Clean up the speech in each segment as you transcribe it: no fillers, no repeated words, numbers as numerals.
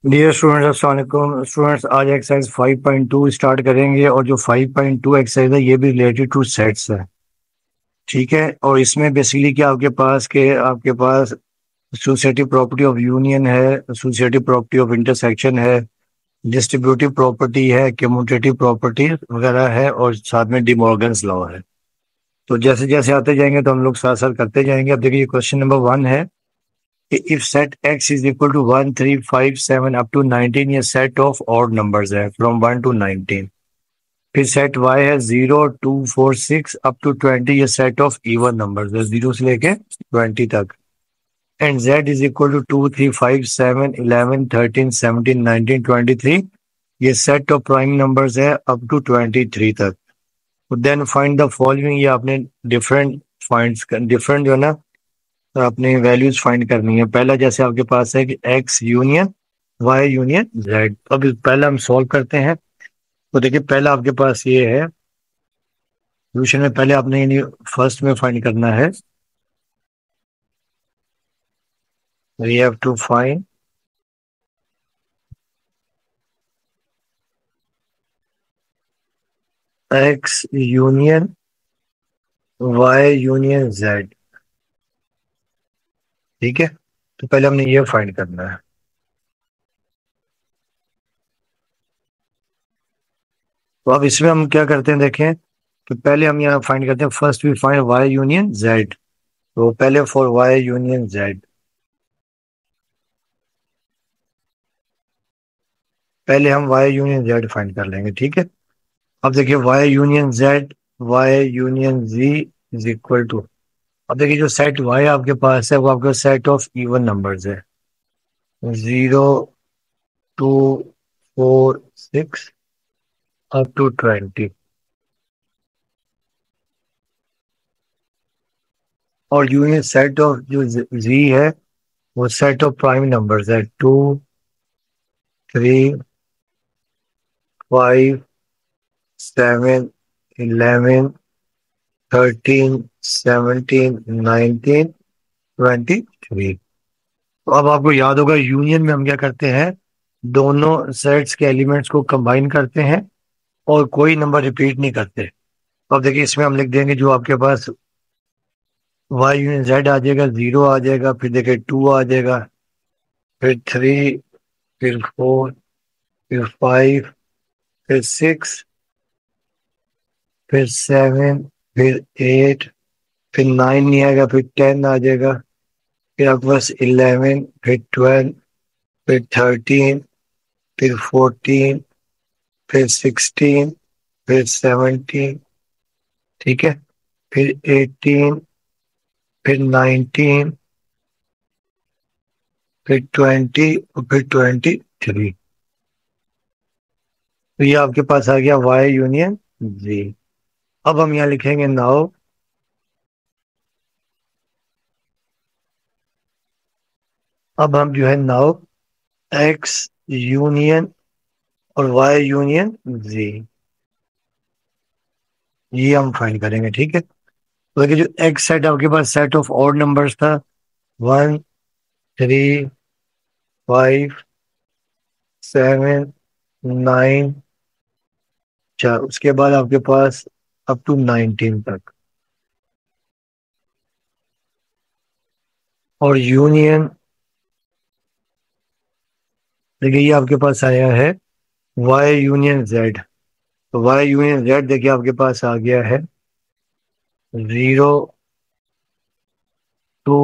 Dear students, अस्सलाम वालेकुम। Students, आज एक्सरसाइज 5.2 स्टार्ट करेंगे और जो 5.2 एक्सरसाइज है ये भी रिलेटेड टू सेट्स है। ठीक है, और इसमें बेसिकली क्या आपके पास एसोसिएटिव प्रॉपर्टी ऑफ यूनियन है, एसोसिएटिव प्रॉपर्टी ऑफ इंटरसेक्शन है, डिस्ट्रीब्यूटिव प्रॉपर्टी है, कम्यूटेटिव प्रॉपर्टी वगैरह है, और साथ में डिमॉर्गन्स लॉ है। तो जैसे जैसे आते जाएंगे तो हम लोग साथ साथ करते जाएंगे। अब देखिए, क्वेश्चन नंबर 1 है if set x is equal to 1, 3, 5, 7 up to 19, ये सेट ऑफ ऑड नंबर्स है फ्रॉम 1 to 19। फिर सेट y है 0, 2, 4, 6 अप टू 20, ये सेट ऑफ इवन नंबर्स है 0 से लेके 20 तक। And z is equal to 2, 3, 5, 7, 11, 13, 17, 19, 23, ये सेट ऑफ प्राइम नंबर्स है अप टू 23 तक। देन फाइंड द फॉलोइंग, ये आपने डिफरेंट जो है ना, तो आपने वैल्यूज फाइंड करनी है। पहला जैसे आपके पास है कि x union y union z। अब पहला हम सॉल्व करते हैं। तो देखिए, पहला आपके पास ये है सोल्यूशन में, पहले आपने यानी फर्स्ट में फाइंड करना है। We have to find x union y union z। ठीक है, तो पहले हमने ये फाइंड करना है। तो अब इसमें हम क्या करते हैं, देखें, तो पहले हम यहाँ फाइंड करते हैं, first we find y union z। तो पहले फॉर y यूनियन z, पहले हम y यूनियन z फाइंड कर लेंगे। ठीक है, अब देखिए y union z, y union z is equal to, अब देखिए जो सेट y आपके पास है वो आपका सेट ऑफ इवन नंबर्स है, 0, 2, 4, 6 अप टू 20। और यूनियन सेट ऑफ जो z है वो सेट ऑफ प्राइम नंबर्स है, 2, 3, 5, 7, 11, 13, 17, 19, 23। तो अब आपको याद होगा, यूनियन में हम क्या करते हैं, दोनों सेट्स के एलिमेंट्स को कंबाइन करते हैं और कोई नंबर रिपीट नहीं करते। तो अब देखिए, इसमें हम लिख देंगे जो आपके पास y यूनियन z आ जाएगा, 0 आ जाएगा, फिर देखिए 2 आ जाएगा, फिर 3, फिर 4, फिर 5, फिर 6, फिर 7, फिर 8, फिर 9 नहीं आएगा, फिर 10 आ जाएगा, फिर आपके पास 11, फिर 12, फिर 13, फिर 14, फिर 16, फिर 17। ठीक है, फिर 18, फिर 19, फिर 20 और फिर 23। तो ये आपके पास आ गया y यूनियन z। अब हम यहाँ लिखेंगे नाउ, अब हम जो है नाउ x यूनियन और y यूनियन z, ये हम फाइंड करेंगे। ठीक है, तो देखिए जो x सेट आपके पास सेट ऑफ ऑड नंबर्स था, 1, 3, 5, 7, 9, चार, उसके बाद आपके पास अप टू 19 तक। और यूनियन देखिए ये आपके पास आया है y यूनियन z। तो y यूनियन z देखिए आपके पास आ गया है 0, 2,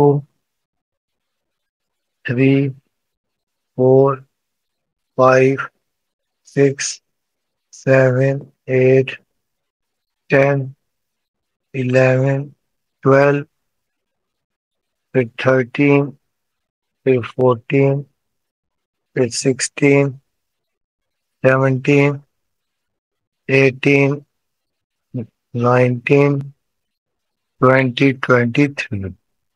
3, 4, 5, 6, 7, 8, 10, 11, 12, फिर 13, फिर 14, फिर 16, 17, 18, 19, 20, 23।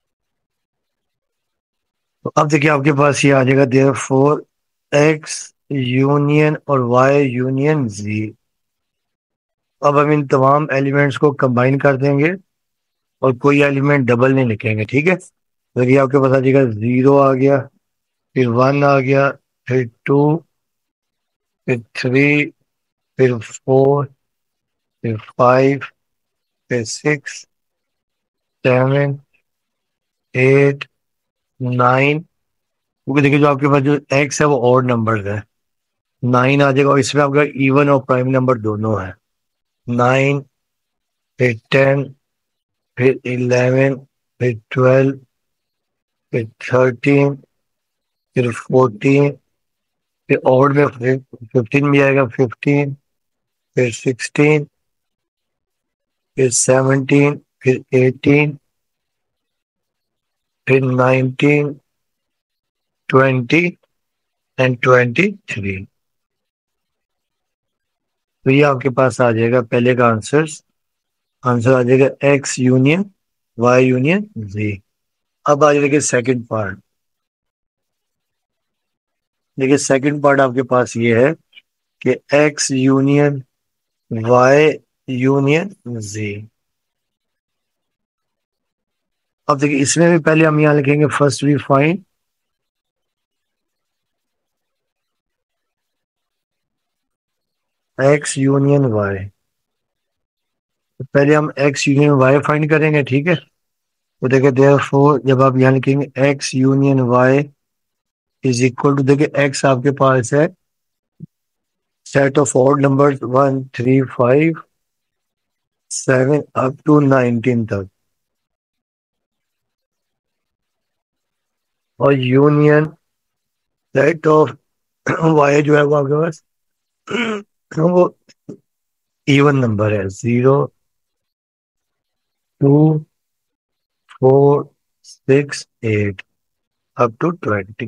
तो अब देखिए आपके पास ये आ जाएगा देयरफॉर x यूनियन और y यूनियन z। अब हम इन तमाम एलिमेंट्स को कंबाइन कर देंगे और कोई एलिमेंट डबल नहीं लिखेंगे। ठीक है, तो देखिए आपके पास आ जाएगा 0 आ गया, फिर 1 आ गया, फिर 2, फिर 3, फिर 4, फिर 5, फिर 6, 7, 8, 9। क्योंकि देखिए जो आपके पास जो एक्स है वो ऑड नंबर है, 9 आ जाएगा, और इसमें आपका इवन और प्राइम नंबर दोनों है। 9, फिर 10, फिर 11, फिर 12, फिर 13, फिर 14, फिर ऑड में 15 भी आएगा, 15, फिर 16, फिर 17, फिर 18, फिर 19, 20 एंड 23। तो ये आपके पास आ जाएगा पहले का आंसर। आंसर आ जाएगा एक्स यूनियन वाई यूनियन जी। अब आ जाएगा सेकंड पार्ट। देखिए सेकंड पार्ट आपके पास ये है कि एक्स यूनियन वाई यूनियन जी। अब देखिए इसमें भी पहले हम यहाँ लिखेंगे first we find X union Y. तो पहले हम एक्स यूनियन वाई फाइंड करेंगे, ठीक है। तो देखिए देयरफॉर जब आप यहाँ लिखेंगे X union Y is equal to, देखिए एक्स आपके पास है set of odd numbers 1, 3, 5, 7 up to 19 तक, और यूनियन सेट ऑफ वाई जो है वो आपके पास वो इवन नंबर है, 0, 2, 4, 6, 8 अप टू 20।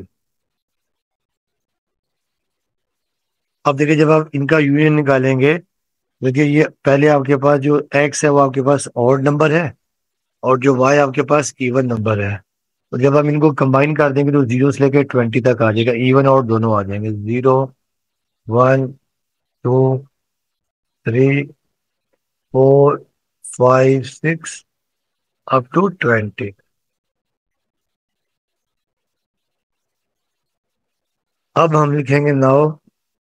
अब देखिए जब आप इनका यूनियन निकालेंगे, देखिए ये पहले आपके पास जो एक्स है वो आपके पास ऑड नंबर है, और जो वाई आपके पास इवन नंबर है। तो जब हम इनको कंबाइन कर देंगे तो 0 से लेकर 20 तक आ जाएगा, इवन और दोनों आ जाएंगे, 0, 1, 2, 3, 4, 5, 6 अप टू 20। अब हम लिखेंगे नाउ,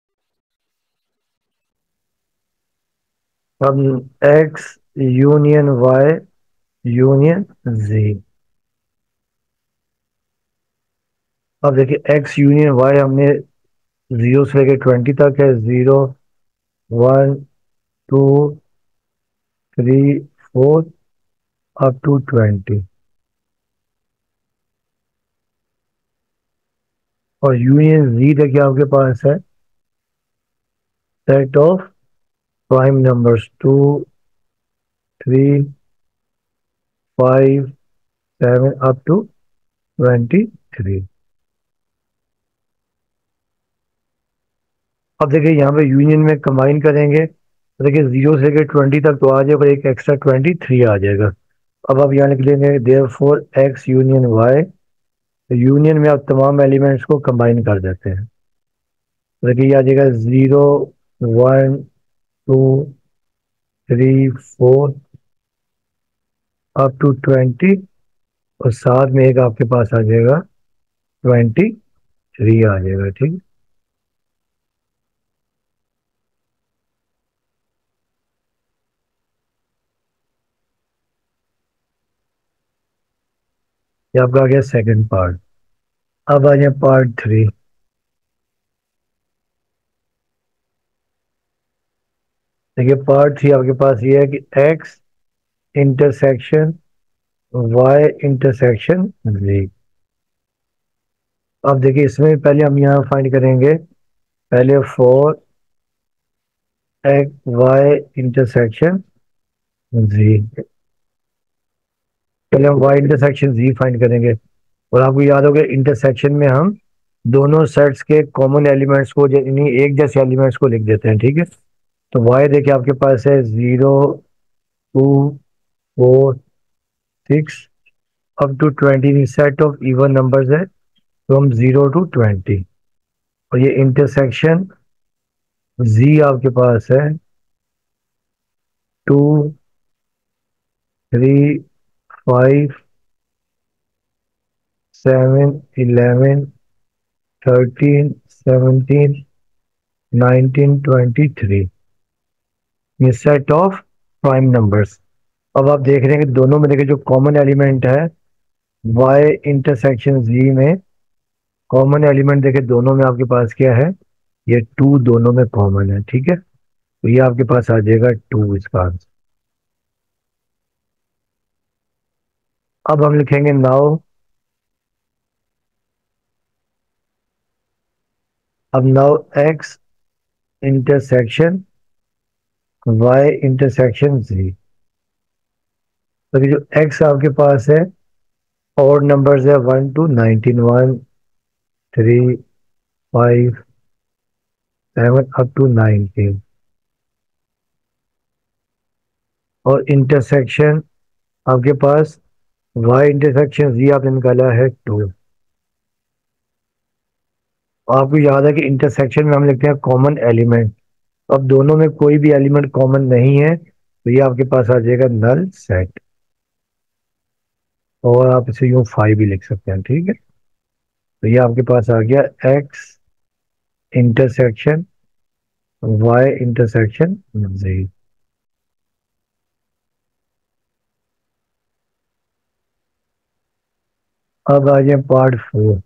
हम एक्स यूनियन वाई यूनियन जी। अब देखिए एक्स यूनियन वाई हमने 0 से लेकर 20 तक है, 0, 1, 2, 3, 4 अप टू 20। और यूनियन जी देखिए आपके पास है set of prime numbers 2, 3, 5, 7 up to 23। अब देखिए यहाँ पे यूनियन में कंबाइन करेंगे तो देखिए 0 से लेकर 20 तक तो आ जाएगा, और एक एक्स्ट्रा 23 आ जाएगा। अब आप यहाँ लिख लेंगे देयरफॉर एक्स यूनियन वाई। तो यूनियन में आप तमाम एलिमेंट्स को कंबाइन कर देते हैं, तो देखिए ये आ जाएगा 0, 1, 2, 3, 4 अप टू 20, और साथ में एक आपके पास आ जाएगा 23 आ जाएगा, ठीक। ये आपका आ गया सेकंड पार्ट। अब आ जाए पार्ट 3। देखिए पार्ट 3 आपके पास ये है कि एक्स इंटरसेक्शन वाई इंटरसेक्शन जी। अब देखिए इसमें पहले हम यहाँ फाइंड करेंगे, पहले for X Y intersection Z. पहले हम वाई इंटरसेक्शन जी फाइंड करेंगे, और आपको याद होगा इंटरसेक्शन में हम दोनों सेट्स के कॉमन एलिमेंट्स को यानी एक जैसे एलिमेंट्स को लिख देते हैं, ठीक है। तो वाई देखिए आपके पास है 0, 2, 4, 6 up to 20, set of even numbers है, तो हम 0 to 20। और ये इंटरसेक्शन जी आपके पास है 2, 3, 5, 7, 11, 13, 17, 19, 23, ये सेट ऑफ प्राइम नंबर्स। अब आप देख रहे हैं कि दोनों में देखिए जो कॉमन एलिमेंट है y इंटरसेक्शन z में, कॉमन एलिमेंट देखिए दोनों में आपके पास क्या है, ये 2 दोनों में कॉमन है। ठीक है, तो ये आपके पास आ जाएगा 2 इसका आंसर। अब हम लिखेंगे नाउ, अब now x intersection y intersection z। तो ये जो x आपके पास है, और नंबर्स है 1 to 19, 1, 3, 5, 7 अप टू 19, और इंटरसेक्शन आपके पास y इंटरसेक्शन z आपने निकाला है 2। आपको याद है कि इंटरसेक्शन में हम लिखते हैं कॉमन एलिमेंट। अब दोनों में कोई भी एलिमेंट कॉमन नहीं है, तो ये आपके पास आ जाएगा नल सेट, और आप इसे यूं 5 भी लिख सकते हैं। ठीक है, तो ये आपके पास आ गया x intersection y intersection z। अब आ जाए पार्ट 4।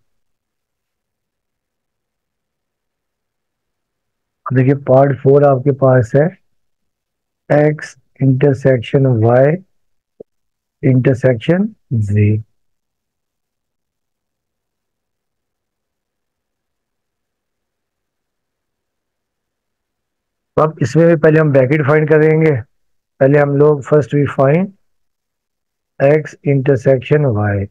देखिए पार्ट 4 आपके पास है x intersection y intersection z। तो अब इसमें भी पहले हम ब्रैकेट फाइंड करेंगे। पहले हम लोग first we find x intersection y।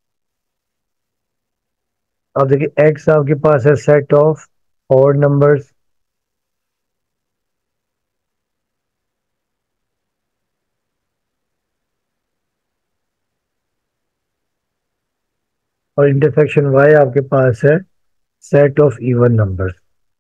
अब देखिए x आपके पास है सेट ऑफ ऑड नंबर्स, और इंटरसेक्शन y आपके पास है सेट ऑफ इवन नंबर्स।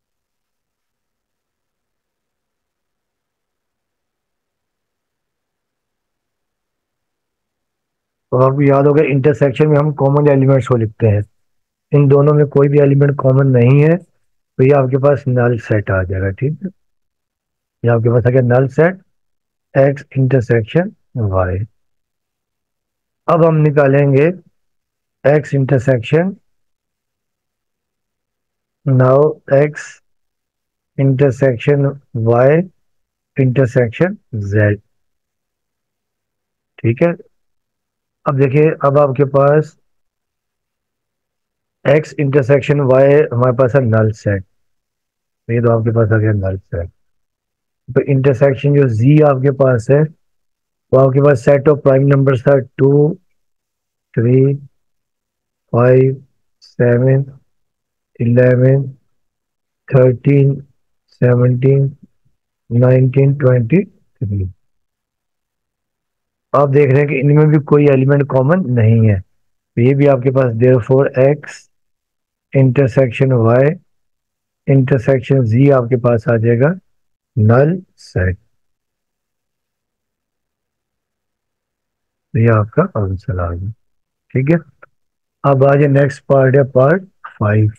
तो आपको याद होगा इंटरसेक्शन में हम कॉमन एलिमेंट्स को लिखते हैं, इन दोनों में कोई भी एलिमेंट कॉमन नहीं है, तो ये आपके पास नल सेट आ जाएगा। ठीक है, ये आपके पास आ गया null set x intersection y। अब हम निकालेंगे x intersection, now x intersection y intersection z। ठीक है, अब देखिए अब आपके पास x इंटरसेक्शन y हमारे पास है नल सेट, तो ये तो आपके पास आ गया नल सेट। तो इंटरसेक्शन जो z आपके पास है, वो आपके पास सेट ऑफ प्राइम नंबर्स था 2, 3, 5, 7, 11, 13, 17, 19, 23। आप देख रहे हैं कि इनमें भी कोई एलिमेंट कॉमन नहीं है, तो ये भी आपके पास therefore x intersection y intersection z आपके पास आ जाएगा नल सेट। तो ये आपका आंसर आ गया। ठीक है, अब आ जाए नेक्स्ट पार्ट है पार्ट 5।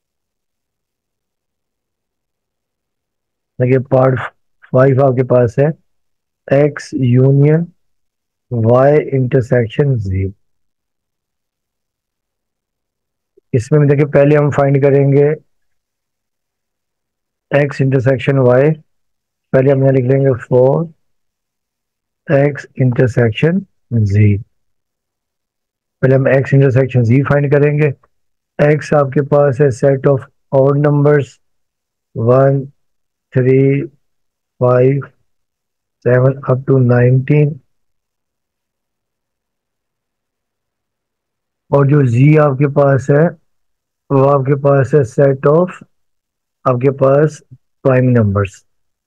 देखिए पार्ट 5 आपके पास है x union y intersection z। इसमें भी देखिए पहले हम फाइंड करेंगे x इंटरसेक्शन y। पहले हम यहाँ लिख लेंगे फॉर x इंटरसेक्शन z। पहले हम x इंटरसेक्शन z फाइंड करेंगे। x आपके पास है set of odd numbers 1, 3, 5, 7 up to 19, और जो z आपके पास है वो आपके पास है सेट ऑफ आपके पास प्राइम नंबर्स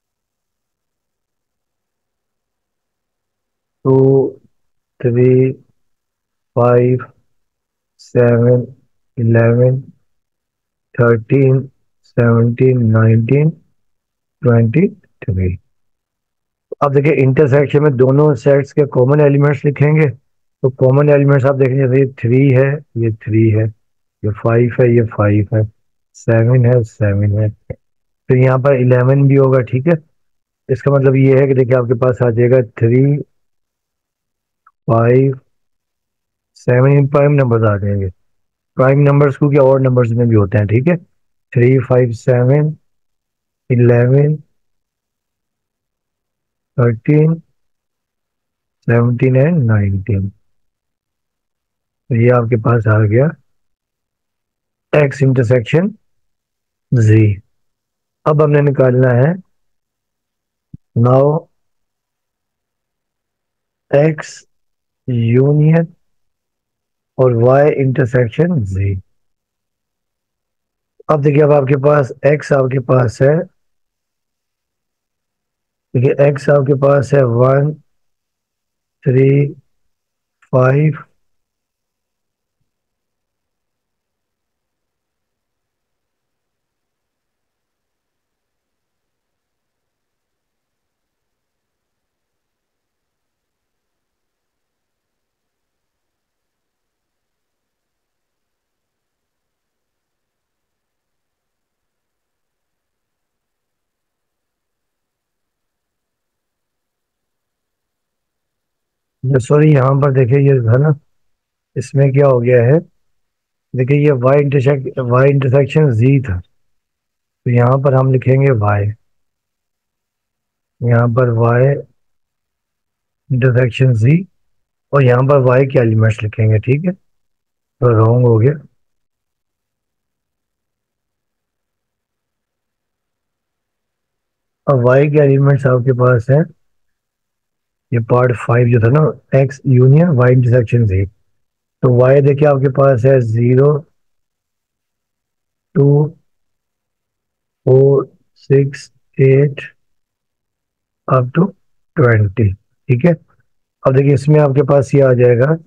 2, 3, 5, 7, 11, 13, 17, 19, 23। अब देखिए इंटरसेक्शन में दोनों सेट्स के कॉमन एलिमेंट्स लिखेंगे। तो कॉमन एलिमेंट्स आप देखेंगे, जैसे ये 3 है, ये 3 है, ये 5 है, ये 5 है। 7 है, 7 है, फिर यहाँ पर 11 भी होगा, ठीक है। इसका मतलब ये है कि देखिए आपके पास आ जाएगा 3, 5, 7 प्राइम नंबर्स आ जाएंगे। प्राइम नंबर्स को क्या और नंबर्स में भी होते हैं, ठीक है। 3, 5, 7, 11, 13, 17 एंड 19। तो ये आपके पास आ गया एक्स इंटरसेक्शन जी। अब हमने निकालना है नाउ एक्स यूनियन और वाई इंटरसेक्शन जी। अब देखिए, अब आपके पास एक्स आपके पास है, देखिए एक्स आपके पास है 1, 3, 5। सॉरी, यहाँ पर देखिए ये था ना, इसमें क्या हो गया है, देखिए ये वाई इंटरसेक्शन जी था, तो यहाँ पर हम लिखेंगे वाई, यहाँ पर वाई इंटरसेक्शन जी, और यहाँ पर वाई के एलिमेंट्स लिखेंगे, ठीक है। तो रॉन्ग हो गया। अब वाई के एलिमेंट्स आपके पास है, ये पार्ट 5 जो था ना, x union y intersection z. तो वाई देखिए आपके पास है 0, 2, 4, 6, 8 अप टू 20, ठीक है। अब देखिए इसमें आपके पास ये आ जाएगा,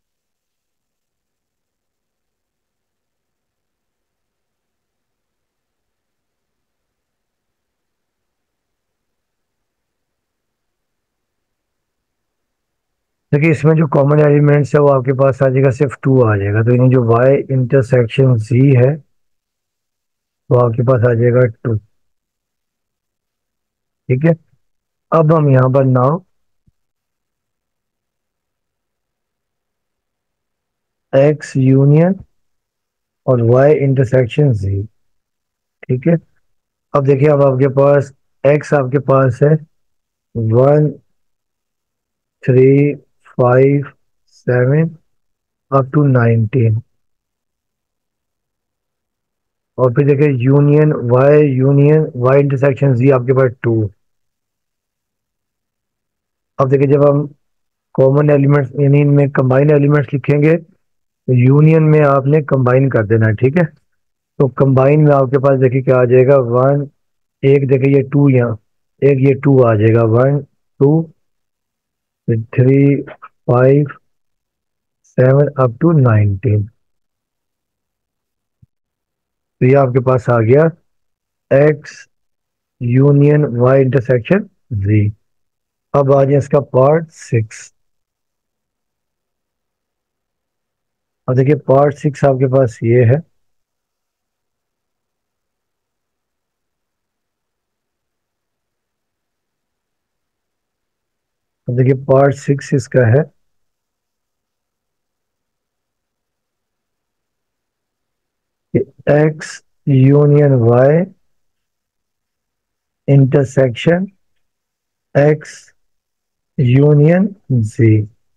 देखिए इसमें जो कॉमन एलिमेंट्स है वो आपके पास आ जाएगा, सिर्फ 2 आ जाएगा। तो ये जो वाई इंटरसेक्शन जी है वो आपके पास आ जाएगा 2, ठीक है। अब हम यहाँ पर नाउ एक्स यूनियन और वाई इंटरसेक्शन जी, ठीक है। अब देखिए, अब आपके पास एक्स आपके पास है 1, 3, 5, 7 अप टू 19। और फिर देखिए यूनियन वाई इंटरसेक्शन जी आपके पास 2। अब देखिए जब हम कॉमन एलिमेंट्स यानी इनमें कंबाइन एलिमेंट्स लिखेंगे, तो यूनियन में आपने कंबाइन कर देना है, ठीक है। तो कंबाइन में आपके पास देखिए क्या आ जाएगा, वन, एक देखिए ये 2 यहाँ, एक ये 2 आ जाएगा, 1, 2, 3, 5, 7 अप टू 19। तो ये आपके पास आ गया एक्स यूनियन वाई इंटरसेक्शन जी। अब आ जाए इसका पार्ट 6। अब देखिए पार्ट 6 आपके पास ये है, अब देखिए पार्ट 6 इसका है कि x union y intersection x union जी।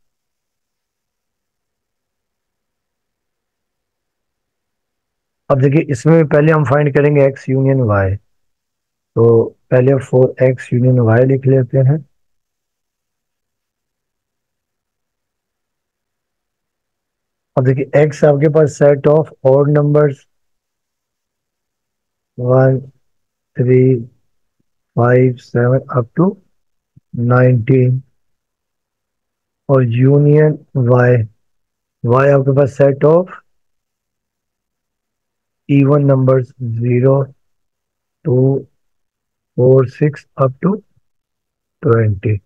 अब देखिए इसमें पहले हम फाइंड करेंगे एक्स यूनियन वाई, तो पहले फॉर एक्स यूनियन वाई लिख लेते हैं। अब देखिए एक्स आपके पास set of odd numbers 1, 3, 5, 7 up to 19, और यूनियन वाई, वाई आपके पास set of even numbers 0, 2, 4, 6 up to 20।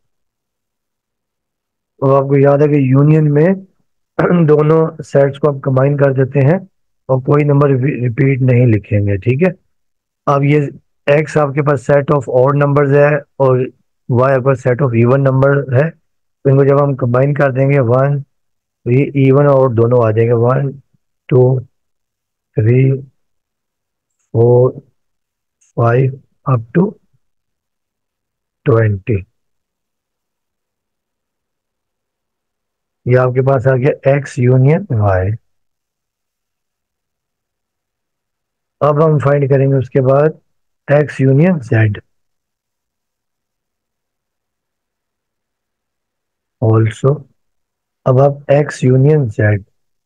तो आपको याद है कि यूनियन में दोनों सेट्स को आप कंबाइन कर देते हैं और कोई नंबर रिपीट नहीं लिखेंगे, ठीक है। अब ये एक्स आपके पास सेट ऑफ ऑड नंबर्स है और वाई आपके पास सेट ऑफ इवन नंबर है, तो इनको जब हम कंबाइन कर देंगे वन, तो ये इवन और दोनों आ जाएंगे, 1 2 3 4 5 अप टू 20। ये आपके पास आ गया एक्स यूनियन वाई। अब हम फाइंड करेंगे उसके बाद एक्स यूनियन जेड ऑल्सो। अब आप एक्स यूनियन जेड,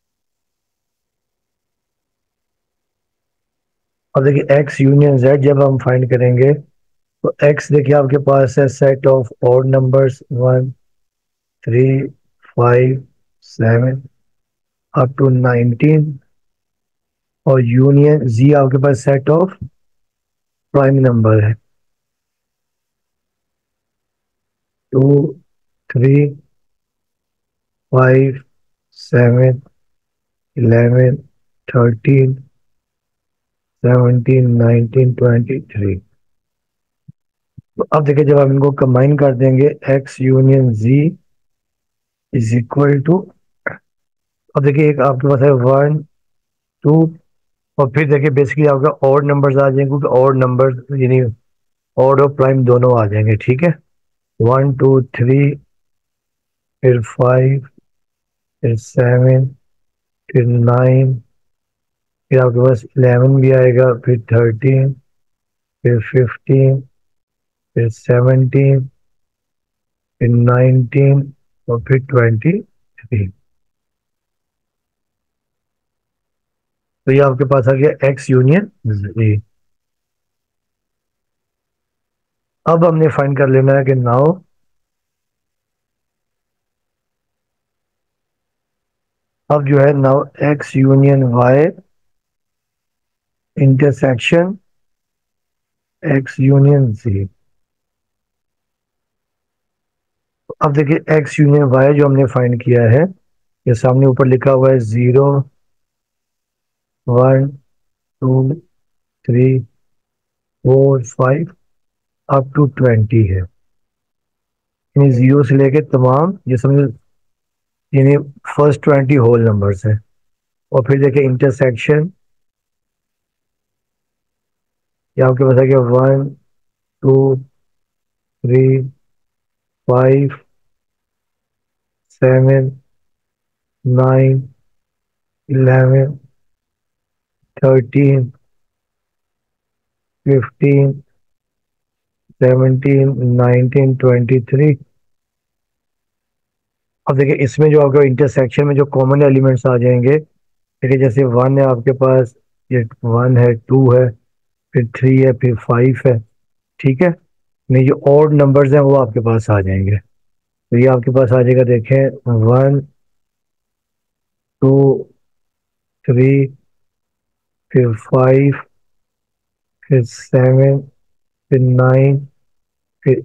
अब देखिए एक्स यूनियन जेड जब हम फाइंड करेंगे तो एक्स देखिए आपके पास है set of odd numbers 1 3 5 7 up to 19, और यूनियन जी आपके पास सेट ऑफ प्राइम नंबर है 2 3 5 7 11 13 17 19 23। तो अब देखिए जब हम इनको कंबाइन कर देंगे x union z is equal to, अब देखिए एक आपके पास है 1 2, और फिर देखिए बेसिकली आपका ऑड नंबर्स आ जाएंगे क्योंकि ऑड नंबर्स यानी ऑड और प्राइम दोनों आ जाएंगे, ठीक है। 1 2 3, फिर 5, फिर 7, फिर 9, फिर आपके पास 11 भी आएगा, फिर 13, फिर 15, फिर 17, फिर 19 और फिर 23। तो ये आपके पास आ गया एक्स यूनियन जी। अब हमने फाइंड कर लेना है कि नाउ अब जो है now x union y intersection x union जी। अब देखिए एक्स यूनियन वाई जो हमने फाइंड किया है, ये सामने ऊपर लिखा हुआ है 0 1 2 3 4 5 अप टू 20 है, यानी जीरो से लेके तमाम ये समझो, यानी फर्स्ट 20 होल नंबर्स है। और फिर देखिए इंटरसेक्शन, ये आपके पास आ गया 1 2 3 5 7 9 11 13 15 17 19 23। अब देखिए इसमें जो आपका इंटरसेक्शन में जो कॉमन एलिमेंट्स आ जाएंगे, देखिए जैसे 1 है आपके पास, ये 1 है, 2 है, फिर 3 है, फिर 5 है, ठीक है। नहीं जो ऑड नंबर्स हैं वो आपके पास आ जाएंगे, तो ये आपके पास आ जाएगा, देखें 1 2 3, फिर 5, फिर 7, फिर 9, फिर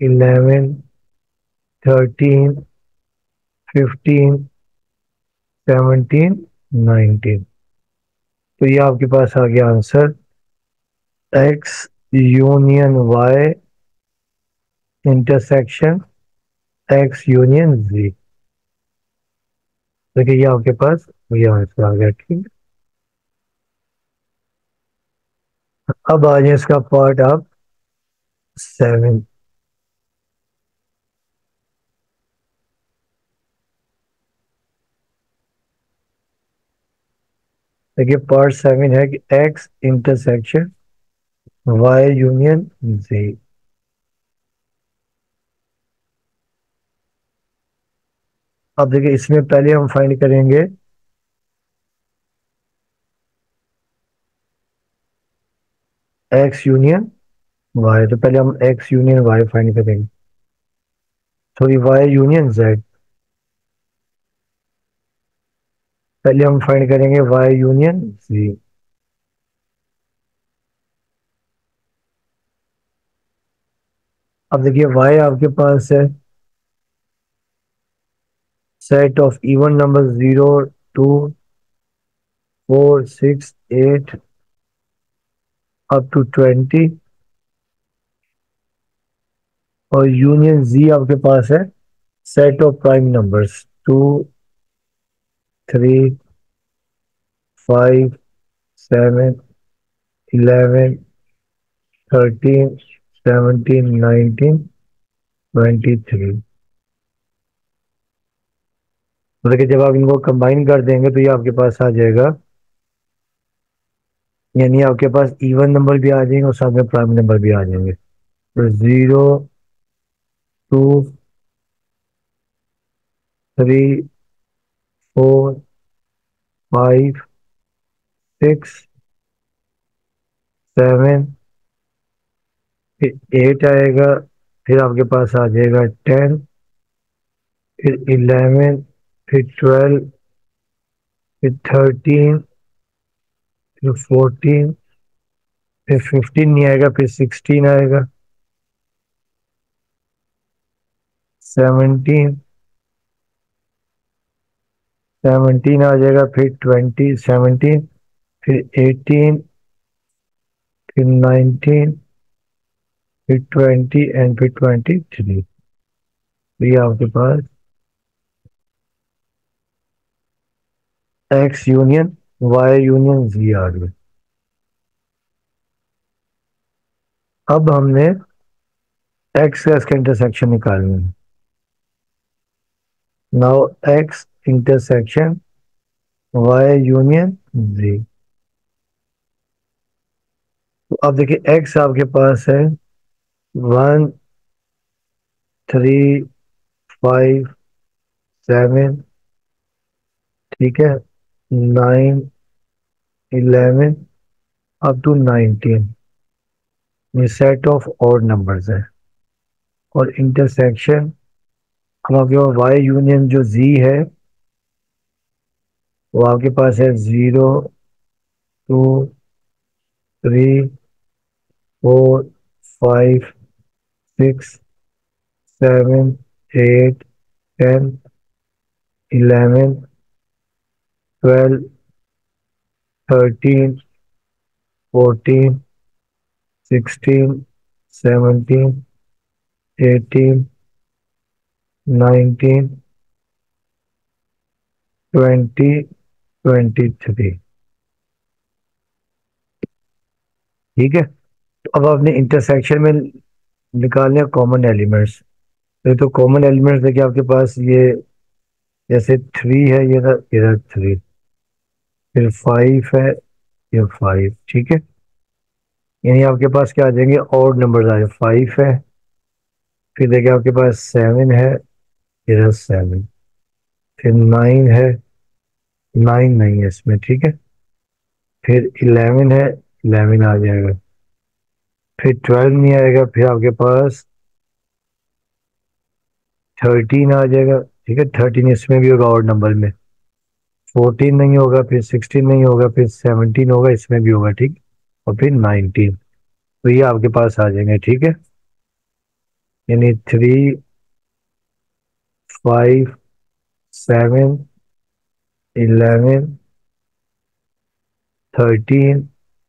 11 13 15 17 19। तो ये आपके पास आ गया answer x union y intersection x union z. देखिए ये आपके पास ये आंसर आ गया, ठीक। अब आ जाए इसका पार्ट आप 7। देखिए पार्ट 7 है कि एक्स इंटरसेक्शन वाई यूनियन जी। अब देखिए इसमें पहले हम फाइंड करेंगे एक्स यूनियन वाई, तो पहले हम एक्स यूनियन वाई फाइंड करेंगे, सॉरी वाई यूनियन जेड। पहले हम फाइंड करेंगे वाई यूनियन जी। अब देखिए वाई आपके पास है set of even number 0 2 4 6 8 up to 20, और यूनियन जी आपके पास है सेट ऑफ प्राइम नंबर्स 2 3 5 7 11 13 17 19 23। मतलब कि जब आप इनको कंबाइन कर देंगे तो ये आपके पास आ जाएगा, यानी आपके पास इवन नंबर भी आ जाएंगे और साथ में प्राइम नंबर भी आ जाएंगे। तो 0 2 3 4 5 6 7, फिर 8 आएगा, फिर आपके पास आ जाएगा 10, फिर 11, फिर 12, फिर 13, फिर 14, फिर 15 नहीं आएगा, फिर 16 आएगा, 17, 17 आ जाएगा, फिर 20 17, फिर 18, फिर 19, फिर 20 एंड फिर 23। तो ये आपके पास x union Y union z आ गया। अब हमने एक्स का इसका इंटरसेक्शन निकालना है। Now x intersection y union z. तो अब देखिए एक्स आपके पास है 1 3 5 7, ठीक है, 9 11 अप टू 19, ये सेट ऑफ ऑड नंबर्स है। और इंटरसेक्शन हम आपके पास वाई यूनियन जो जी है वो आपके पास है 0 2 3 4 5 6 7 8 10 11 12 13 14 16 17 18 19 20 23। ठीक है, तो अब आपने इंटरसेक्शन में निकालने कॉमन एलिमेंट्स। तो कॉमन एलिमेंट्स देखिए आपके पास ये, जैसे 3 है ये था, इधर 3, फिर 5 है, ये 5, ठीक है, यानी आपके पास क्या आ जाएंगे ऑड नंबर्स आ जाए, 5 है, फिर देखिए आपके पास 7 है, इधर 7, फिर 9 है, 9 नहीं है इसमें, ठीक है, फिर 11 है, 11 आ जाएगा, फिर 12 नहीं आएगा, फिर आपके पास 13 आ जाएगा, ठीक है, 13 इसमें भी होगा ऑड नंबर में, 14 नहीं होगा, फिर 16 नहीं होगा, फिर 17 होगा, इसमें भी होगा, ठीक, और फिर 19। तो ये आपके पास आ जाएंगे, ठीक है, यानी 3 5 7 11 13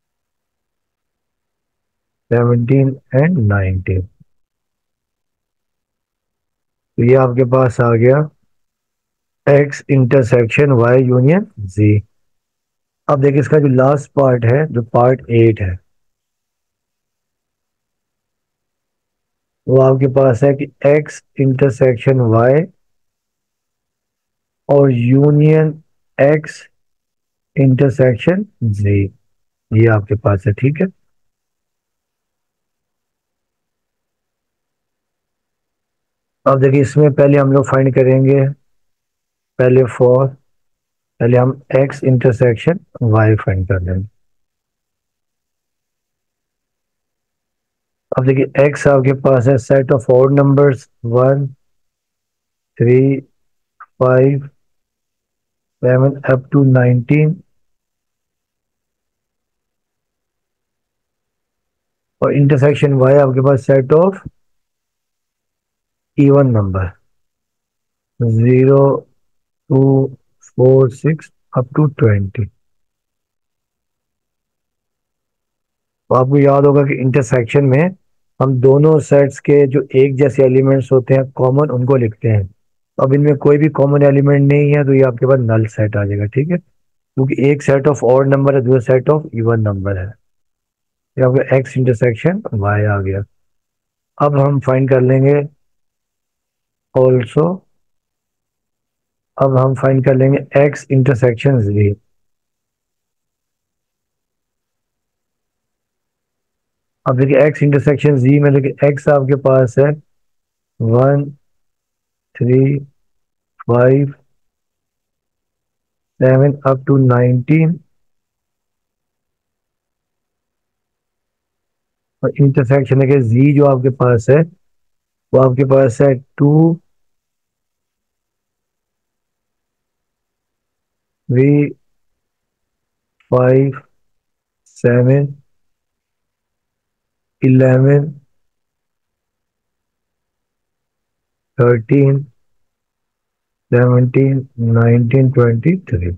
17 एंड 19। तो ये आपके पास आ गया एक्स इंटरसेक्शन वाई यूनियन जी। अब देखिए इसका जो लास्ट पार्ट है, जो पार्ट 8 है, वो आपके पास है कि एक्स इंटरसेक्शन वाई और यूनियन एक्स इंटरसेक्शन जी, ये आपके पास है, ठीक है। अब देखिए इसमें पहले हम लोग फाइंड करेंगे, पहले फॉर, पहले हम एक्स इंटरसेक्शन वाई फाइंड कर लेंगे। अब देखिए एक्स आपके पास है set of odd numbers 1 3 5 7 up to 19, और इंटरसेक्शन वाई आपके पास set of even number 0 2 4 6 up to 20। तो आपको याद होगा कि इंटरसेक्शन में हम दोनों सेट्स के जो एक जैसे एलिमेंट्स होते हैं कॉमन उनको लिखते हैं। तो अब इनमें कोई भी कॉमन एलिमेंट नहीं है तो ये आपके पास नल सेट आ जाएगा, ठीक है, क्योंकि एक सेट ऑफ ऑड नंबर है, दूसरा सेट ऑफ इवन नंबर है। ये आपका एक्स इंटरसेक्शन वाई आ गया। अब हम फाइंड कर लेंगे ऑल्सो, अब हम फाइंड कर लेंगे एक्स इंटरसेक्शन जी। अब देखिए एक्स इंटरसेक्शन जी में देखिए एक्स आपके पास है 1 3 5 7 अप टू 19, और इंटरसेक्शन देखिए जी जो आपके पास है वो आपके पास है 2 3 5 7 11 13 17 19 23।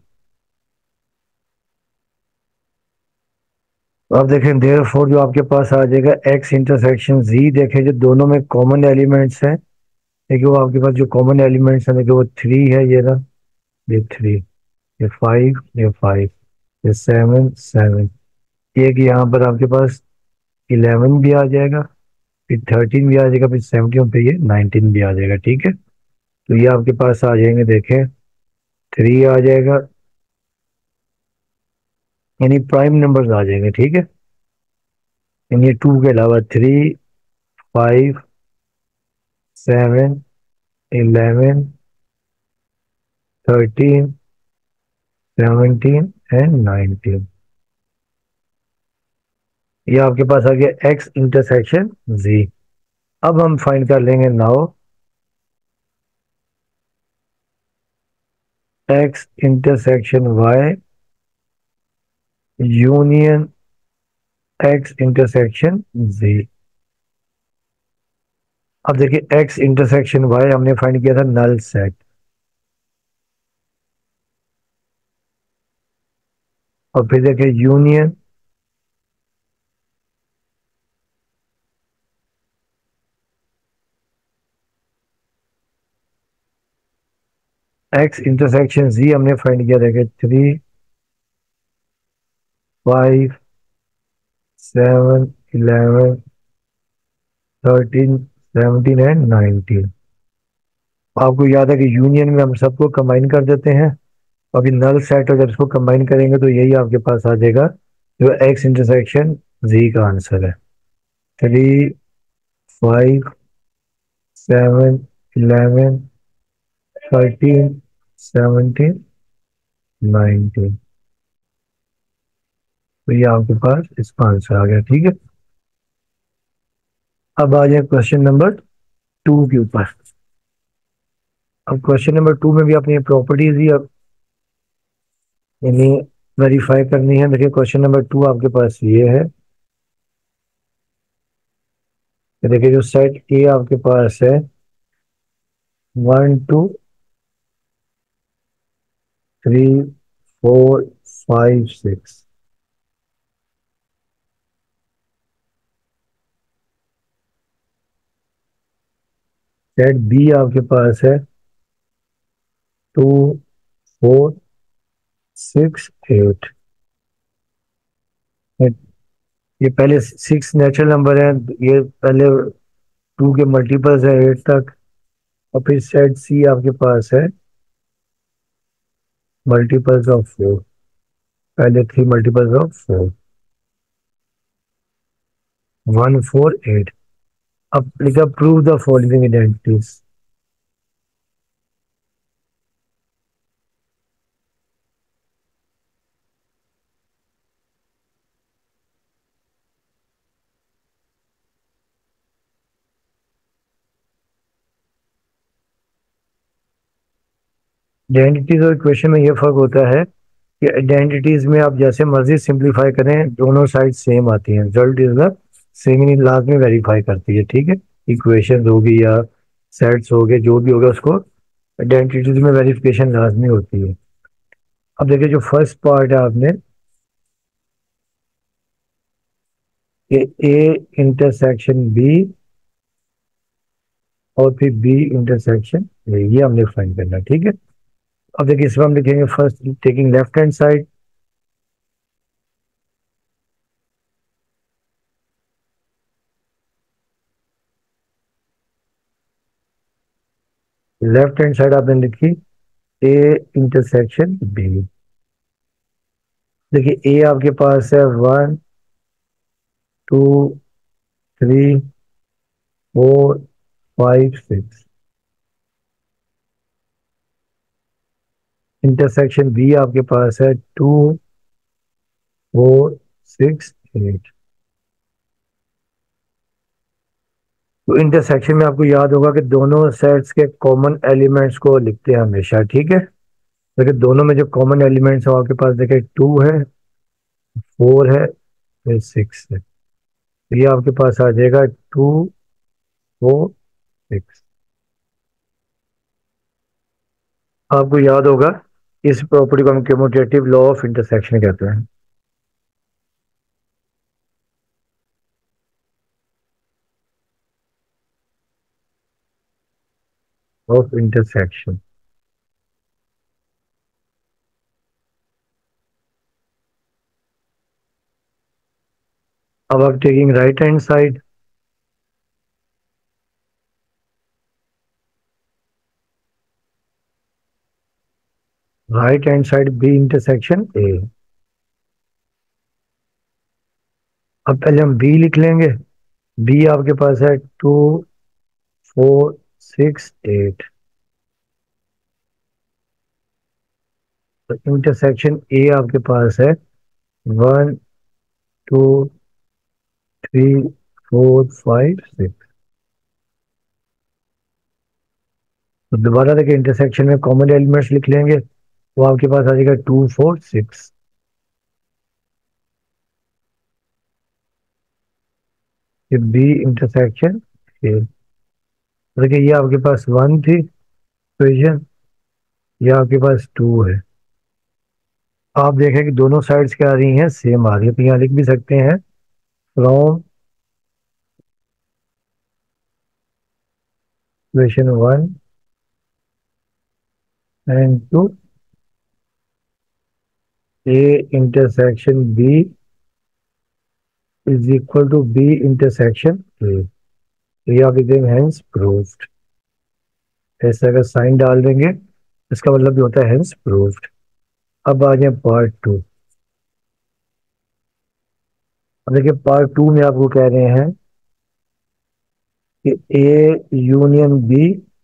तो आप देखें देयर फोर जो आपके पास आ जाएगा एक्स इंटरसेक्शन जी, देखें जो दोनों में कॉमन एलिमेंट्स हैं, देखिए वो आपके पास जो कॉमन एलिमेंट्स हैं देखिए वो 3 है, ये रहा, ये 3, ये 5, ये 5, ये 7 7, एक यहाँ पर आपके पास 11 भी आ जाएगा, फिर 13 भी आ जाएगा, फिर 17 पे ये 19 भी आ जाएगा, ठीक है। तो ये आपके पास आ जाएंगे, देखें 3 आ जाएगा, यानी प्राइम नंबर्स आ जाएंगे, ठीक है। यानी 2 के अलावा 3 5 7 11 13 17 एंड 19। ये आपके पास आ गया एक्स इंटरसेक्शन जी। अब हम फाइंड कर लेंगे now x intersection y union x intersection जी। अब देखिए एक्स इंटरसेक्शन वाई हमने फाइंड किया था नल सेट, और फिर देखिए यूनियन एक्स इंटरसेक्शन जी हमने फाइंड किया, देखिए 3 5 7 11 13 17 एंड 19। आपको याद है कि यूनियन में हम सबको कंबाइन कर देते हैं, अभी नल सेट और जब इसको कंबाइन करेंगे तो यही आपके पास आ जाएगा जो एक्स इंटरसेक्शन जी का आंसर है। 3 5 7 11 13 17 19। तो ये आपके पास इसका आंसर आ गया, ठीक है। अब आ जाए क्वेश्चन नंबर 2 के ऊपर। अब क्वेश्चन नंबर 2 में भी अपनी प्रॉपर्टीज ही अब यानी वेरीफाई करनी है। देखिए क्वेश्चन नंबर 2 आपके पास ये है, देखिए जो सेट ए आपके पास है 1 2 3 4 5 6, सेट बी आपके पास है 2 4 6 8। ये पहले 6 नेचुरल नंबर है, ये पहले 2 के मल्टीपल्स है 8 तक, और फिर सेट सी आपके पास है मल्टीपल्स ऑफ 4, पहले 3 मल्टीपल्स ऑफ 4, 1 4 8। अब लिखा prove the following identities. Identities और इक्वेशन में ये फर्क होता है कि आइडेंटिटीज में आप जैसे मर्जी सिंप्लीफाई करें दोनों साइड सेम आती हैं, रिजल्ट इज द सेम ही लाजमी वेरीफाई करती है, ठीक है। इक्वेशन होगी या सेट्स हो गए जो भी होगा उसको आइडेंटिटीज में वेरिफिकेशन लाजमी होती है। अब देखिए जो फर्स्ट पार्ट है आपने कि ए इंटरसेक्शन बी और फिर बी इंटरसेक्शन ए, ये हमने फाइंड करना है, ठीक है। अब देखिए इसमें हम लिखेंगे first taking left hand side, left hand side आपने लिखी ए इंटरसेक्शन बी। देखिए ए आपके पास है 1 2 3 4 5 6। इंटरसेक्शन बी आपके पास है 2 4 6 8। तो इंटरसेक्शन में आपको याद होगा कि दोनों सेट्स के कॉमन एलिमेंट्स को लिखते हैं हमेशा, ठीक है। देखिए दोनों में जो कॉमन एलिमेंट्स है आपके पास, देखिए 2 है 4 है फिर 6 है, तो ये आपके पास आ जाएगा 2 4 6। आपको याद होगा इस प्रॉपर्टी को हम कम्यूटेटिव लॉ ऑफ इंटरसेक्शन कहते हैं, ऑफ इंटरसेक्शन। अब आप taking right hand side, right hand side B intersection A. अब पहले हम बी लिख लेंगे। बी आपके पास है 2 4 6 8। तो इंटरसेक्शन ए आपके पास है 1 2 3 4 5 6। तो दोबारा देखिए इंटरसेक्शन में कॉमन एलिमेंट्स लिख लेंगे, वो आपके पास आ जाएगा 2 4 6। ये बी इंटरसेक्शन ए। देखिए ये आपके पास 1 थी इक्वेशन, ये आपके पास 2 है। आप देखें कि दोनों साइड्स क्या आ रही हैं, सेम आ रही है, तो यहाँ लिख भी सकते हैं from equation 1 and 2 A intersection B is equal to B intersection A. तो ये आप लिख देंगे हेंस प्रूव्ड। ऐसा अगर साइन डाल देंगे इसका मतलब भी होता है हेंस प्रूव्ड। अब आ जाए पार्ट 2। अब देखिए पार्ट 2 में आपको कह रहे हैं कि A union B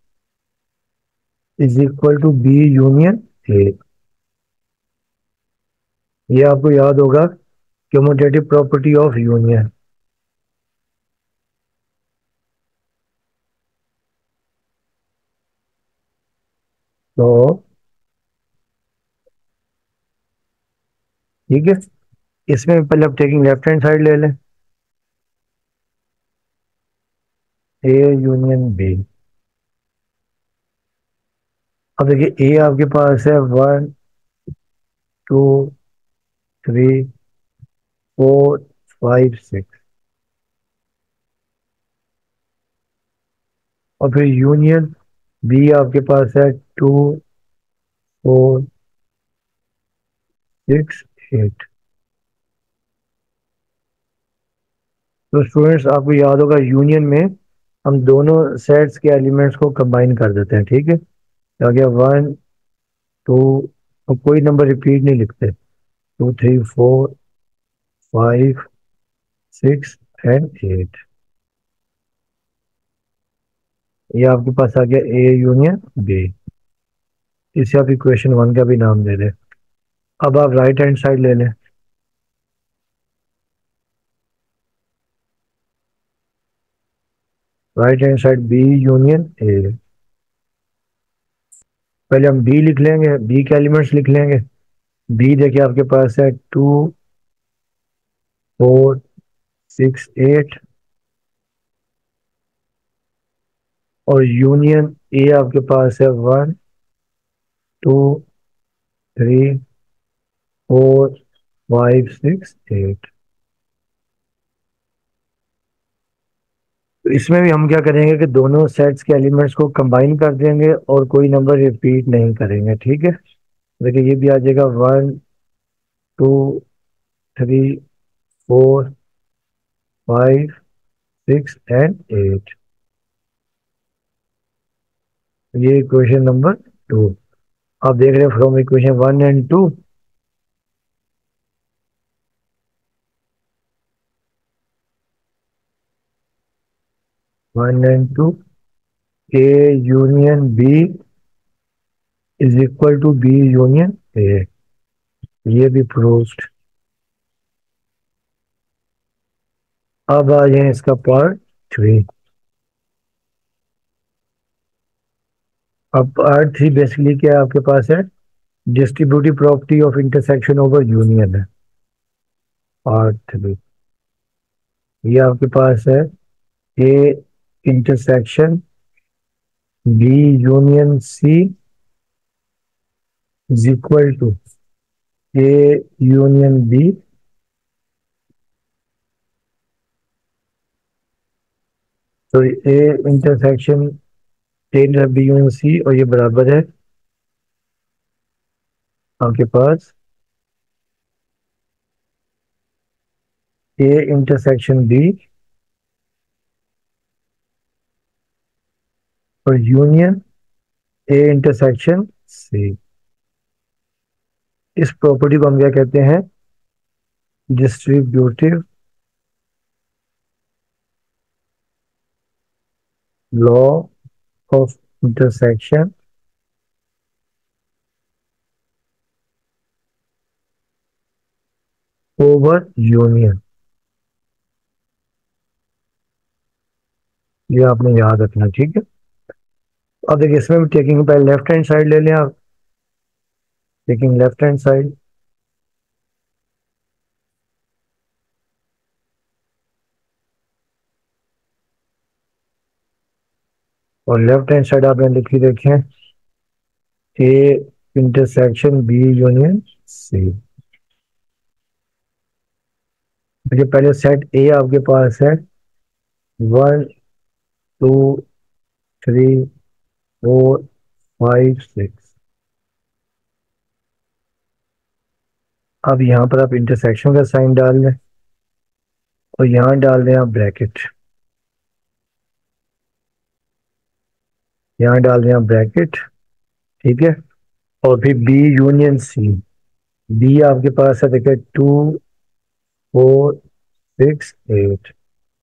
is equal to B union A. ये आपको याद होगा कम्यूटेटिव प्रॉपर्टी ऑफ यूनियन। तो ठीक है, इसमें पहले आप टेकिंग लेफ्ट हैंड साइड ले लें, ए यूनियन बी। अब देखिए ए आपके पास है 1 2 3 4 5 6। और फिर यूनियन बी आपके पास है 2 4 6 8। तो स्टूडेंट्स आपको याद होगा यूनियन में हम दोनों सेट्स के एलिमेंट्स को कंबाइन कर देते हैं, ठीक है। तो आ गया 1 2, और कोई नंबर रिपीट नहीं लिखते, 2 3 4 5 6 एंड 8। ये आपके पास आ गया ए यूनियन बी। इसे आप इक्वेशन 1 का भी नाम दे दें। अब आप राइट हैंड साइड ले लें, right hand side B union A. पहले हम बी लिख लेंगे, बी के एलिमेंट्स लिख लेंगे। बी देखिए आपके पास है 2 4 6 8। और यूनियन ए आपके पास है 1 2 3 4 5 6 8। तो इसमें भी हम क्या करेंगे कि दोनों सेट्स के एलिमेंट्स को कंबाइन कर देंगे और कोई नंबर रिपीट नहीं करेंगे, ठीक है। देखिए ये भी आ जाएगा 1 2 3 4 5 6 एंड 8। ये इक्वेशन नंबर 2। आप देख रहे हैं from equation 1 and 2। 1 and 2, A union B is equal to B union A. ये भी प्रूव्ड। अब आ जाए इसका पार्ट 3। अब पार्ट 3 बेसिकली क्या है आपके पास है, distributive property of intersection over union है। पार्ट 3 ये आपके पास है, A intersection B union C is equal to A union B, तो A intersection A B union C, और ये बराबर है आपके पास ए इंटरसेक्शन बी और यूनियन ए इंटरसेक्शन सी। इस प्रॉपर्टी को हम क्या कहते हैं, distributive law of intersection over union. ये आपने याद रखना, ठीक है। अब देखिए इसमें भी टेकिंग पहले लेफ्ट हैंड साइड ले लें आप। टेकिंग लेफ्ट हैंड साइड, और लेफ्ट हैंड साइड आपने लिखी देखें A intersection B union C. देखिए पहले सेट ए आपके पास है 1 2 3 4 5 6। अब यहाँ पर आप इंटरसेक्शन का साइन डाल लें और यहाँ डाल दें आप ब्रैकेट। यहाँ डाल दें आप ब्रैकेट, ठीक है। और फिर बी यूनियन सी। बी आपके पास है देखिए 2 4 6 8।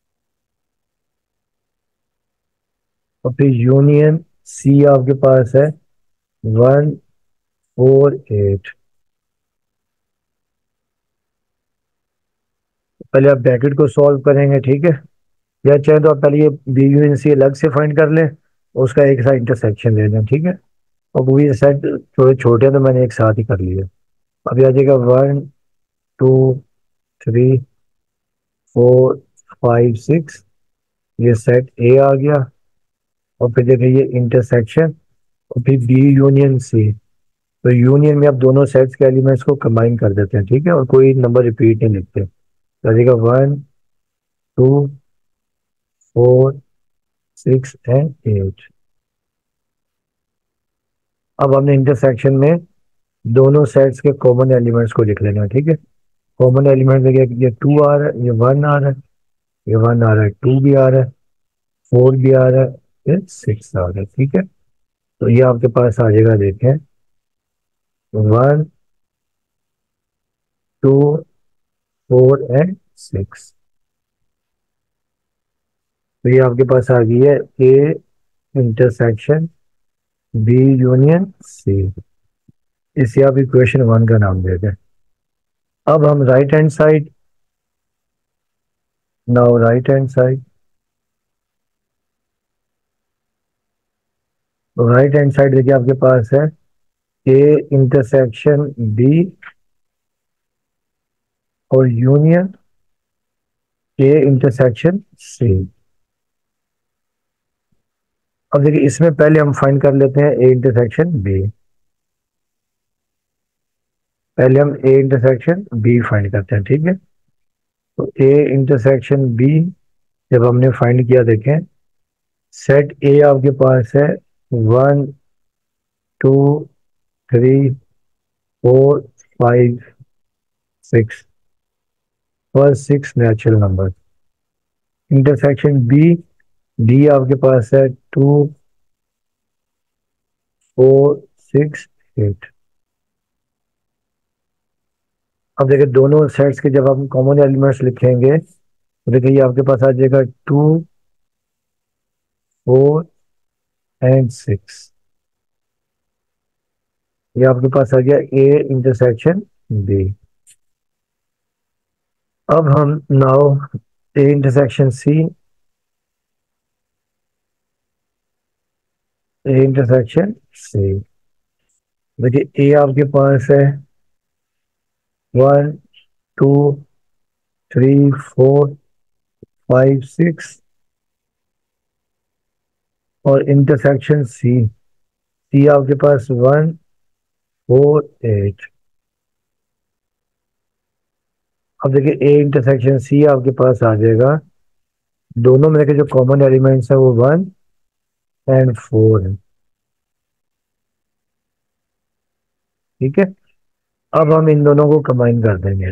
और फिर यूनियन सी आपके पास है 1 4 8। पहले आप ब्रैकेट को सॉल्व करेंगे, ठीक है। या चाहे तो आप पहले ये बी यूनियन सी अलग से फाइंड कर लें, उसका एक साथ इंटरसेक्शन ले लें, ठीक है। और वो भी सेट थोड़े छोटे हैं तो मैंने एक साथ ही कर लिया। अभी आ जाएगा 1 2 3 4 5 6। ये सेट ए आ गया। और फिर देखिए ये इंटरसेक्शन, और फिर बी यूनियन सी। तो यूनियन में आप दोनों सेट्स के एलिमेंट्स को कंबाइन कर देते हैं, ठीक है, और कोई नंबर रिपीट नहीं लिखते। तो आ जाएगा 1 2 4 6 एंड 8। अब हमने इंटरसेक्शन में दोनों सेट्स के कॉमन एलिमेंट्स को लिख लेना, ठीक है। कॉमन एलिमेंट देखिए, ये 2 आ रहा है, ये 1 आ रहा है, ये 1 आ रहा है, 2 भी आ रहा है, 4 भी आ रहा है, फिर 6 आ रहा है, ठीक है। तो ये आपके पास आ जाएगा, देखें 1 2 4 एंड 6। तो ये आपके पास आ गई है A intersection B union C. इसे आप इक्वेशन 1 का नाम दे दें। अब हम right hand side, now right hand side, right hand side देखिए आपके पास है ए इंटरसेक्शन बी और यूनियन ए इंटरसेक्शन सी। अब देखिए इसमें पहले हम फाइंड कर लेते हैं ए इंटरसेक्शन बी। पहले हम ए इंटरसेक्शन बी फाइंड करते हैं, ठीक है। तो ए इंटरसेक्शन बी जब हमने फाइंड किया, देखें सेट ए आपके पास है 1 2 3 4 5 6, first 6 natural number. Intersection B, D आपके पास है 2 4 6 8। अब देखिए दोनों सेट्स के जब हम कॉमन एलिमेंट्स लिखेंगे तो देखिए ये आपके पास आ जाएगा 2 4 एंड 6। ये आपके पास आ गया ए इंटरसेक्शन बी। अब हम now A intersection C, A intersection C. देखिए ए आपके पास है 1 2 3 4 5 6, और इंटरसेक्शन सी, सी आपके पास 1 4 8। अब देखिए ए इंटरसेक्शन सी आपके पास आ जाएगा, दोनों में के जो कॉमन एलिमेंट्स है वो 1 एंड 4 है। ठीक है, अब हम इन दोनों को कंबाइन कर देंगे।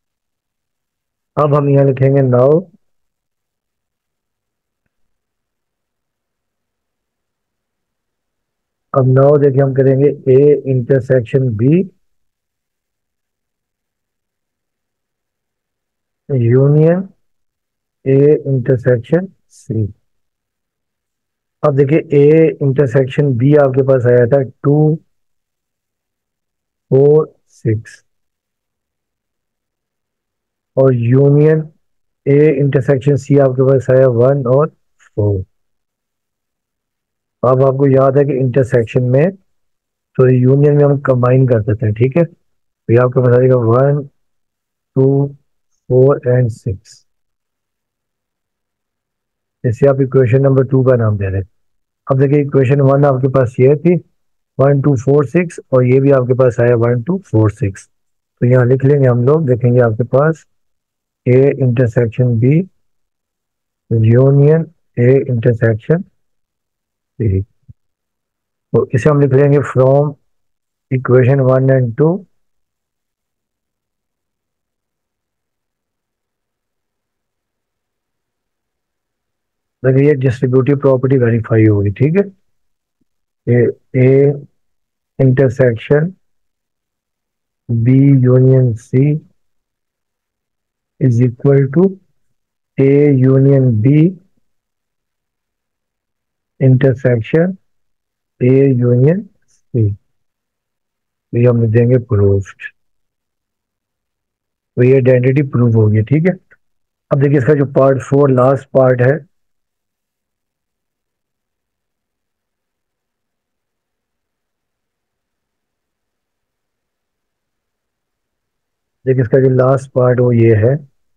अब हम यहाँ लिखेंगे नाउ अब नाउ देखिए हम करेंगे A intersection B union A intersection C. अब देखिए ए इंटरसेक्शन बी आपके पास आया था 2 4 6, और यूनियन ए इंटरसेक्शन सी आपके पास आया 1 और 4। अब आपको याद है कि इंटरसेक्शन में, तो यूनियन में हम कंबाइन कर देते हैं। ठीक है, तो ये आपके पास आएगा 1 2 4 एंड 6। जैसे आप इक्वेशन नंबर 2 का नाम दे रहे हैं। अब देखिए इक्वेशन 1 आपके पास ये थी 1 2 4 6, और ये भी आपके पास आया 1 2 4 6। तो यहाँ लिख लेंगे हम लोग, देखेंगे आपके पास A intersection B union A intersection C. तो इसे हम लिख लेंगे फ्रॉम इक्वेशन 1 एंड 2। देखिए ये डिस्ट्रीब्यूटिव प्रॉपर्टी वेरीफाई होगी। ठीक है, A intersection B union C is equal to A union B intersection A union C. तो ये हम लिख देंगे प्रूफ्ड। तो ये आइडेंटिटी प्रूव होगी। ठीक है, अब देखिए इसका जो पार्ट 4 लास्ट पार्ट है, देखिए इसका जो लास्ट पार्ट वो ये है,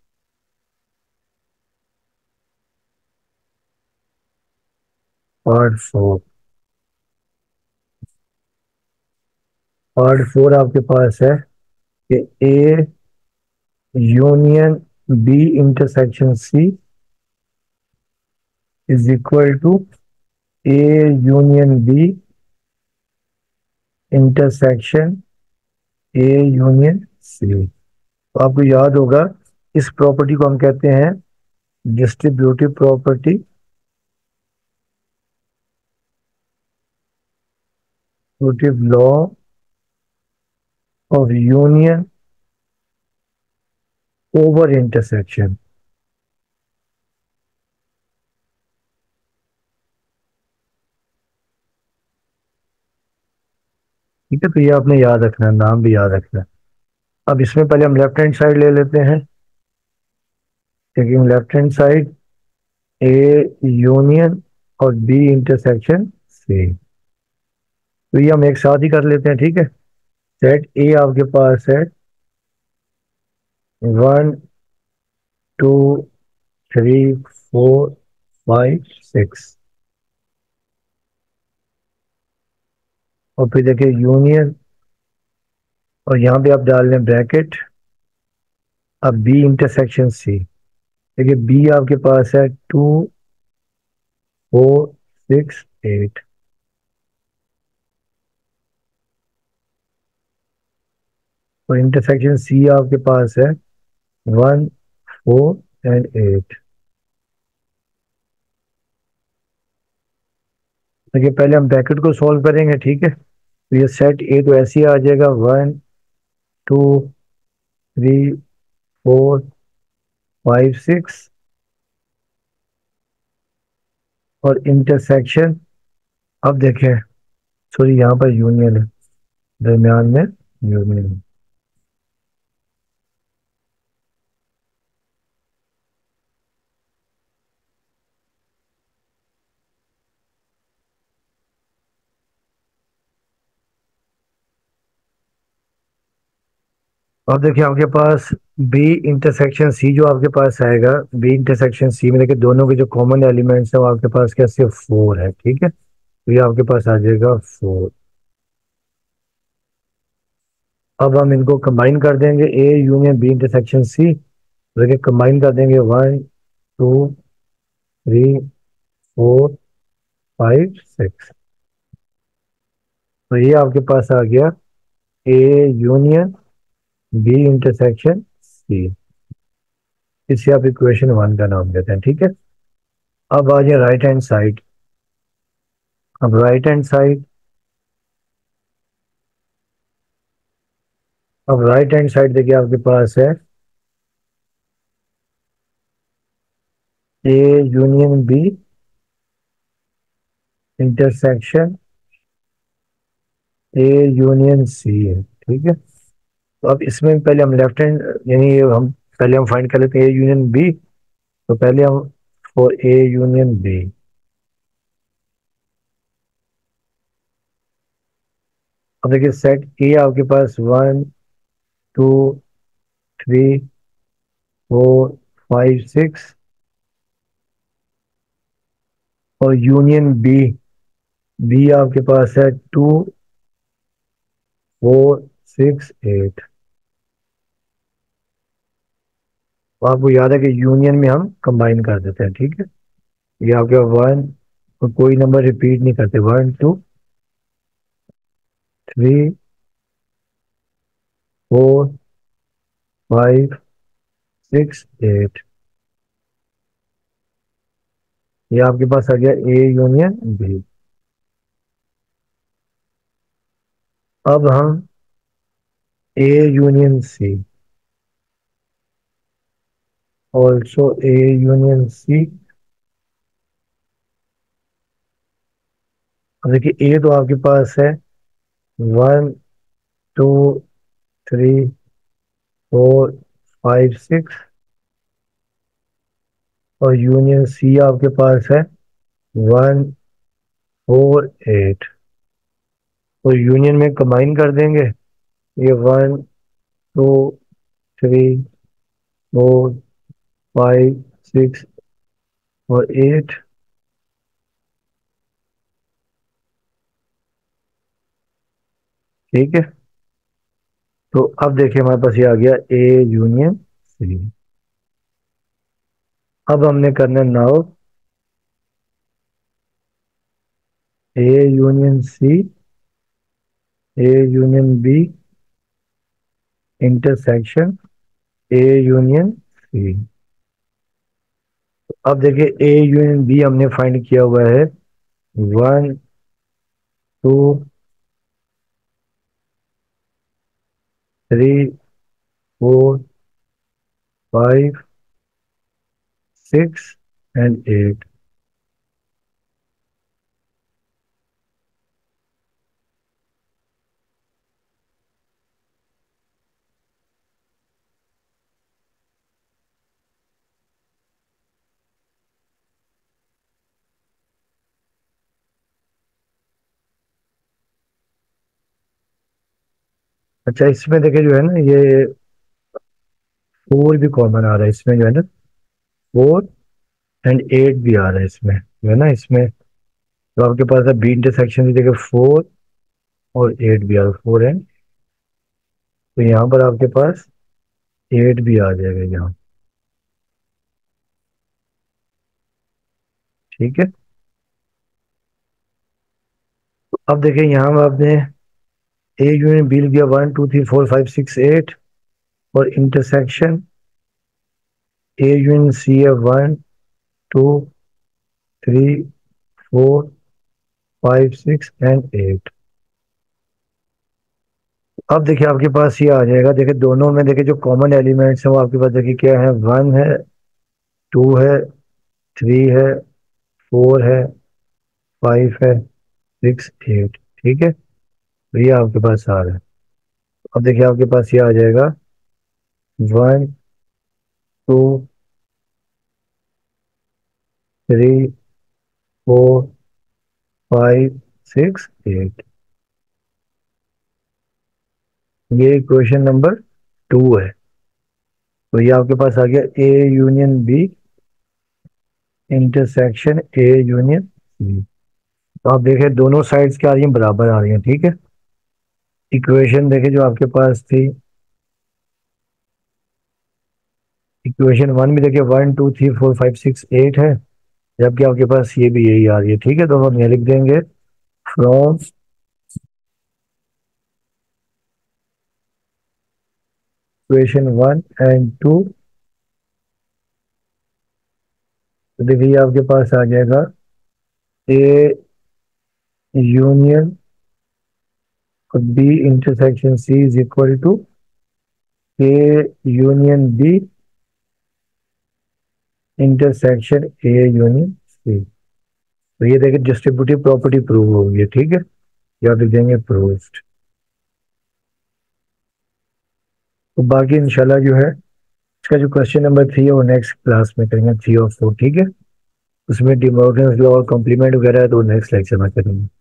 पार्ट 4। पार्ट 4 आपके पास है कि A union B intersection C is equal to A union B intersection A union C. तो आपको याद होगा इस प्रॉपर्टी को हम कहते हैं distributive property, distributive law of union over intersection. ठीक है, तो ये आपने याद रखना है, नाम भी याद रखना है। अब इसमें पहले हम लेफ्ट हैंड साइड ले लेते हैं। Taking left hand side A union और बी इंटरसेक्शन सी। तो ये हम एक साथ ही कर लेते हैं। ठीक है, सेट ए आपके पास है 1 2 3 4 5 6, और फिर देखिए यूनियन, और यहाँ पे आप डाल लें ब्रैकेट, अब बी इंटरसेक्शन सी। देखिए बी आपके पास है 2 4 6 8, और इंटरसेक्शन सी आपके पास है 1 4 एंड 8। देखिए पहले हम ब्रैकेट को सॉल्व करेंगे, ठीक है। तो ये सेट ए तो ऐसे ही आ जाएगा 1 2 3 4 5 6, और इंटरसेक्शन, अब देखें, सॉरी यहाँ पर यूनियन है, दरमियान में यूनियन है। अब देखिए आपके पास बी इंटरसेक्शन सी जो आपके पास आएगा, बी इंटरसेक्शन सी में देखिए दोनों के जो कॉमन एलिमेंट्स है वो आपके पास क्या, सिर्फ 4 है, ठीक है। तो ये आपके पास आ जाएगा 4। अब हम इनको कंबाइन कर देंगे, A union B intersection C, देखिए कंबाइन कर देंगे 1 2 3 4 5 6। तो ये आपके पास आ गया A union B intersection C. इसे आप इक्वेशन 1 का नाम देते हैं, ठीक है। अब आ जाए राइट हैंड साइड। अब राइट हैंड साइड, अब राइट हैंड साइड देखिए आपके पास है A union B intersection A union C है, ठीक है। तो अब इसमें पहले हम लेफ्ट हैंड, यानी हम पहले हम फाइंड कर लेते हैं ए यूनियन बी। तो पहले हम फॉर ए यूनियन बी, अब देखिए सेट ए आपके पास 1 2 3 4 5 6, और यूनियन बी, बी आपके पास है 2 4 6 8। तो आपको याद है कि यूनियन में हम कंबाइन कर देते हैं, ठीक है। ये आपके वन, कोई नंबर रिपीट नहीं करते, 1 2 3 4 5 6 8। ये आपके पास आ गया ए यूनियन बी। अब हम A union C, also A union C. अब देखिए ए तो आपके पास है 1 2 3 4 5 6, और यूनियन सी आपके पास है 1 4 8। तो यूनियन में कंबाइन कर देंगे, ये 1 2 3 4 5 6 और 8, ठीक है। तो अब देखिए हमारे पास ये आ गया ए यूनियन सी। अब हमने करना है now A union C, A union B intersection A union C. अब देखिए ए यूनियन बी हमने फाइंड किया हुआ है 1 2 3 4 5 6 एंड 8। अच्छा इसमें देखिए जो है ना, ये 4 भी कॉमन आ रहा है इसमें, जो है ना 4 एंड 8 भी आ रहा है इसमें, जो है ना इसमें। तो आपके पास है बी इंटरसेक्शन भी देखिए 4 और 8 भी आ रहा है, 4 एंड, तो यहाँ पर आपके पास 8 भी आ जाएगा यहाँ। ठीक है। अब देखिए यहाँ पर आपने ए यूनियन बी लिख दिया, 1 2 3 4 5 6 8, और इंटरसेक्शन ए यूनियन सी है 1 2 3 4 5 6 एंड 8। अब देखिए आपके पास ये आ जाएगा, देखिए दोनों में देखिए जो कॉमन एलिमेंट्स हैं वो आपके पास देखिए क्या है, 1 है, 2 है, 3 है, 4 है, 5 है, 6 8। ठीक है, तो ये आपके पास आ रहा है। अब देखिए आपके पास ये आ जाएगा 1 2 3 4 5 6 8। ये इक्वेशन नंबर 2 है। तो ये आपके पास आ गया A union B intersection A union C. तो आप देखें दोनों साइड्स क्या आ रही हैं, बराबर आ रही हैं। ठीक है, इक्वेशन देखें जो आपके पास थी, इक्वेशन 1 भी देखिए 1 2 3 4 5 6 8 है, जबकि आपके पास ये भी यही आ रही है। ठीक है, तो हम ये लिख देंगे फ्रॉम इक्वेशन 1 एंड 2। तो देखिए आपके पास आ जाएगा A union B intersection C is equal to A union B intersection A union C. तो ये देखिए डिस्ट्रीब्यूटिव प्रॉपर्टी प्रूव हो गई है। ठीक है, या लिख देंगे प्रूव्ड। तो बाकी इंशाल्लाह जो है इसका जो क्वेश्चन नंबर 3 है वो नेक्स्ट क्लास में करेंगे, 3 और 4। ठीक है, उसमें डिमॉर्गन्स लॉ और कॉम्प्लीमेंट वगैरह है तो नेक्स्ट लेक्चर में करेंगे।